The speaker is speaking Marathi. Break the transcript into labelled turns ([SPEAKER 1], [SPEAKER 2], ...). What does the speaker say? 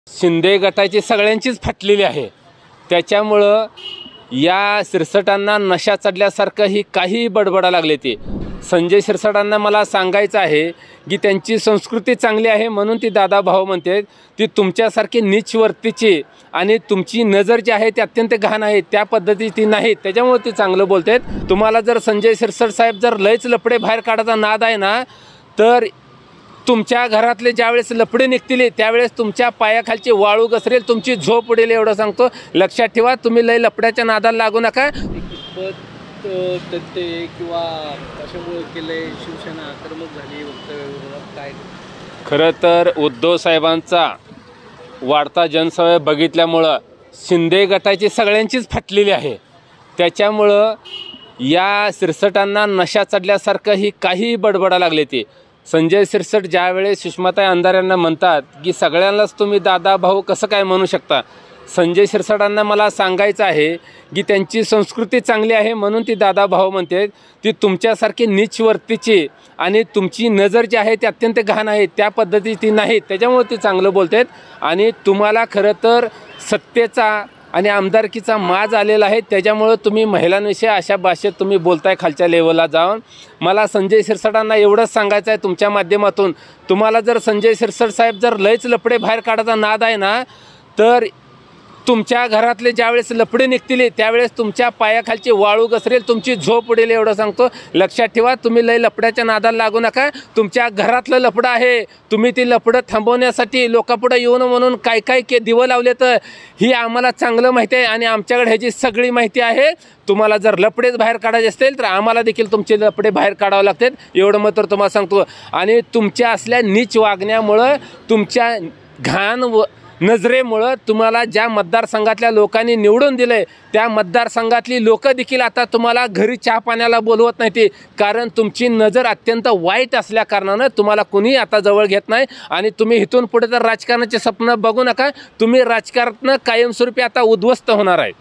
[SPEAKER 1] शिंदे गटाची सगळ्यांचीच फाटलेली आहे। त्याच्यामुळं या शिरसाटांना नशा चढल्यासारखं ही काही बडबडा लागले ते। संजय शिरसाटांना मला सांगायचं आहे की त्यांची संस्कृती चांगली आहे म्हणून ती दादा भाऊ म्हणते। ती तुमच्यासारखी नीच वर्तीची आणि तुमची नजर जी आहे ती अत्यंत घाण आहे, त्या पद्धतीची ती नाही, त्याच्यामुळे ती चांगलं बोलतात। तुम्हाला जर संजय शिरसाट साहेब जर लयच लपडे बाहेर काढायचा नाद आहे ना, तर तुमच्या घरातले ज्यावेळेस लपडे निघतील त्यावेळेस तुमच्या पायाखालची वाळू घसरेल, तुमची झोप उडेल, एवढं सांगतो। लक्षात ठेवा, तुम्ही लय लपड्याच्या नादाला लागू नका।
[SPEAKER 2] किंवा कशामुळे केलंय शिवसेना आक्रमक झाली वक्तव्याविरोधात काय?
[SPEAKER 1] खरं तर उद्धव साहेबांचा वाढता जनसमूह बघितल्यामुळं शिंदे गटाची सगळ्यांचीच फाटलेली आहे। त्याच्यामुळं या शिरसाटांना नशा चढल्यासारखं ही काही बडबडा लागले ते। संजय शिरसाट ज्यावेळेस सुषमाताई अंधाऱ्यांना म्हणतात की सगळ्यांनाच तुम्ही दादा भाऊ कसं काय म्हणू शकता, संजय शिरसाटांना मला सांगायचं आहे की त्यांची संस्कृती चांगली आहे म्हणून ती दादा भाऊ म्हणते। ती तुमच्यासारखी नीच वर्तीची आणि तुमची नजर जी आहे ती अत्यंत घाण आहे, त्या पद्धतीची ती नाही, त्याच्यामुळे ती चांगलं बोलतात। आणि तुम्हाला खरं तर सत्तेचा आणि आमदारकीचा माज आलेला आहे, त्याच्यामुळं तुम्ही महिलांविषयी अशा भाषेत तुम्ही बोलताय खालच्या लेवलला जाऊन। मला संजय शिरसाटांना एवढंच सांगायचं आहे तुमच्या माध्यमातून, तुम्हाला जर संजय शिरसाट साहेब जर लयच लपडे बाहेर काढायचा नाद आहे ना, तर तुमच्या घरातले ज्यावेळेस लपडे निघतील त्यावेळेस तुमच्या पायाखालची वाळू घसरेल, तुमची झोप उडेल, एवढं सांगतो। लक्षात ठेवा, तुम्ही लय लपड्याच्या नादाला लागू नका। तुमच्या घरातलं लपडं आहे, तुम्ही ती लपडं थांबवण्यासाठी लोकांपुढे येऊन म्हणून काय काय दिवं लावले तर ही आम्हाला चांगलं माहिती आहे आणि आमच्याकडे ह्याची सगळी माहिती आहे। तुम्हाला जर लपडेच बाहेर काढायचे असतील तर आम्हाला देखील तुमचे लपडे बाहेर काढावे लागतात, एवढं मग तर तुम्हाला सांगतो। आणि तुमच्या असल्या नीच वागण्यामुळं, तुमच्या घाण नजरेमुळं तुम्हाला ज्या मतदारसंघातल्या लोकांनी निवडून दिले त्या मतदारसंघातली लोक देखील आता तुम्हाला घरी चहा पाण्याला बोलवत नाही ते, कारण तुमची नजर अत्यंत वाईट असल्या कारणानं तुम्हाला कुणी आता जवळ घेत नाही। आणि तुम्ही इथून पुढे तर राजकारणाचे स्वप्न बघू नका, तुम्ही राजकारणात कायमस्वरूपी आता उद्ध्वस्त होणार आहे।